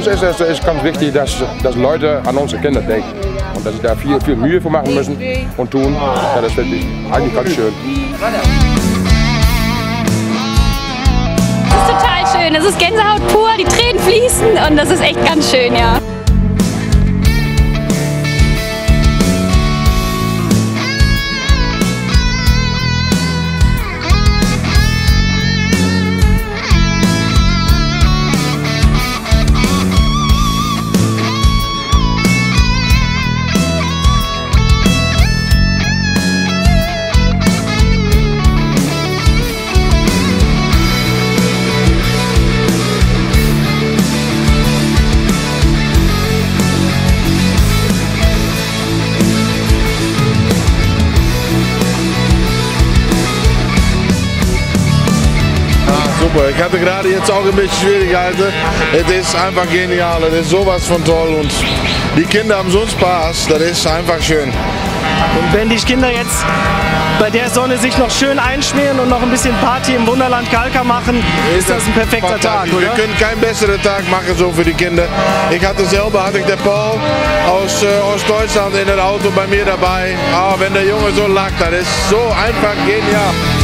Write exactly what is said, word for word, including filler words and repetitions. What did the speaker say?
ist es ist ganz wichtig, dass, dass Leute an unsere Kinder denken. Und dass sie da viel, viel Mühe für machen müssen und tun. Ja, das finde ich eigentlich ganz schön. Das ist total schön. Es ist Gänsehaut pur, die Tränen fließen und das ist echt ganz schön, ja. Super, ich hatte gerade jetzt auch ein bisschen Schwierigkeiten. Es ist einfach genial, es ist sowas von toll und die Kinder haben so Spaß, das ist einfach schön. Und wenn die Kinder jetzt bei der Sonne sich noch schön einschmieren und noch ein bisschen Party im Wunderland Kalka machen, ist das ein perfekter Tag, oder? Wir können keinen besseren Tag machen so für die Kinder. Ich hatte selber, hatte ich den Paul aus äh, Ostdeutschland in das Auto bei mir dabei. Aber wenn der Junge so lacht, das ist so einfach genial.